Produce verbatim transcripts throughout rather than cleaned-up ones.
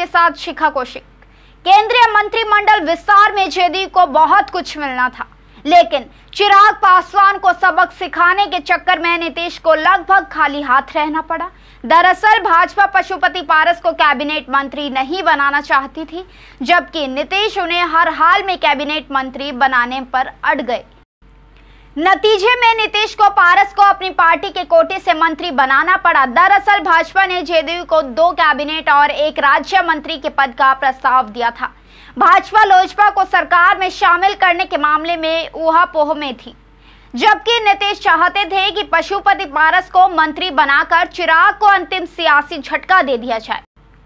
के साथ शिखा कौशिक। केंद्रीय मंत्रिमंडल विस्तार में जदयू को बहुत कुछ मिलना था, लेकिन चिराग पासवान को सबक सिखाने के चक्कर में नीतीश को लगभग खाली हाथ रहना पड़ा। दरअसल भाजपा पशुपति पारस को कैबिनेट मंत्री नहीं बनाना चाहती थी, जबकि नीतीश उन्हें हर हाल में कैबिनेट मंत्री बनाने पर अड़ गए। नतीजे में नीतीश को पारस को अपनी पार्टी के कोटे से मंत्री बनाना पड़ा। दरअसल भाजपा ने जदयू को दो कैबिनेट और एक राज्य मंत्री के पद का प्रस्ताव दिया था। भाजपा लोजपा को सरकार में शामिल करने के मामले में ऊहापोह में थी, जबकि नीतीश चाहते थे कि पशुपति पारस को मंत्री बनाकर चिराग को अंतिम सियासी झटका दे दिया जाए।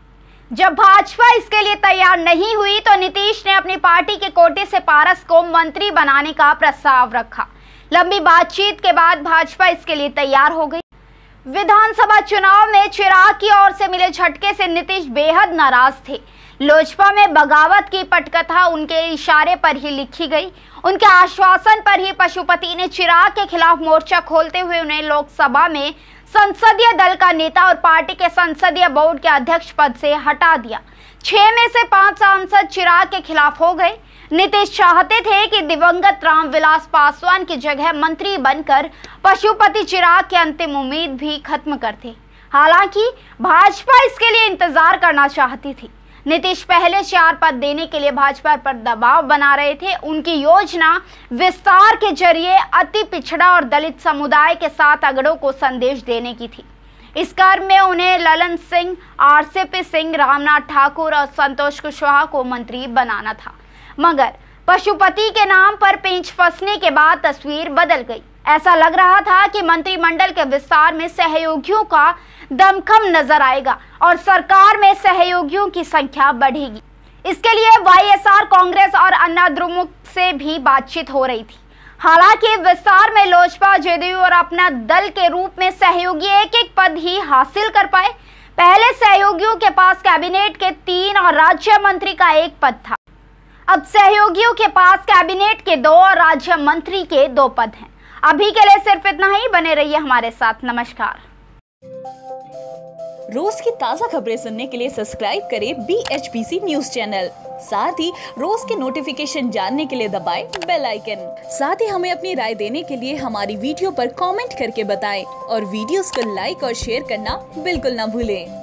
जब भाजपा इसके लिए तैयार नहीं हुई तो नीतीश ने अपनी पार्टी के कोटे से पारस को मंत्री बनाने का प्रस्ताव रखा। लंबी बातचीत के बाद भाजपा इसके लिए तैयार हो गई। विधानसभा चुनाव में चिराग की ओर से मिले झटके से नीतीश बेहद नाराज थे। लोजपा में बगावत की पटकथा उनके इशारे पर ही लिखी गई। उनके आश्वासन पर ही पशुपति ने चिराग के खिलाफ मोर्चा खोलते हुए उन्हें लोकसभा में संसदीय दल का नेता और पार्टी के संसदीय बोर्ड के अध्यक्ष पद से हटा दिया। छह में से पांच सांसद चिराग के खिलाफ हो गए। नीतीश चाहते थे कि दिवंगत रामविलास पासवान की जगह मंत्री बनकर पशुपति चिराग की अंतिम उम्मीद भी खत्म करते। हालांकि भाजपा इसके लिए इंतजार करना चाहती थी। नीतीश पहले चार पद देने के लिए भाजपा पर दबाव बना रहे थे। उनकी योजना विस्तार के जरिए अति पिछड़ा और दलित समुदाय के साथ अगड़ों को संदेश देने की थी। इस क्रम में उन्हें ललन सिंह, आरसीपी सिंह, रामनाथ ठाकुर और संतोष कुशवाहा को मंत्री बनाना था, मगर पशुपति के नाम पर पेंच फंसने के बाद तस्वीर बदल गई। ऐसा लग रहा था कि मंत्रिमंडल के विस्तार में सहयोगियों का दमखम नजर आएगा और सरकार में सहयोगियों की संख्या बढ़ेगी। इसके लिए वाईएसआर, कांग्रेस और अन्ना द्रमुक से भी बातचीत हो रही थी। हालांकि विस्तार में लोजपा, जदयू और अपना दल के रूप में सहयोगी एक एक पद ही हासिल कर पाए। पहले सहयोगियों के पास कैबिनेट के तीन और राज्य मंत्री का एक पद था। अब सहयोगियों के पास कैबिनेट के दो और राज्य मंत्री के दो पद हैं। अभी के लिए सिर्फ इतना ही। बने रहिए हमारे साथ। नमस्कार। रोज की ताज़ा खबरें सुनने के लिए सब्सक्राइब करें B H P C news channel. साथ ही रोज के नोटिफिकेशन जानने के लिए दबाएं बेल आइकन। साथ ही हमें अपनी राय देने के लिए हमारी वीडियो पर कमेंट करके बताएं और वीडियोस को लाइक और शेयर करना बिल्कुल ना भूलें।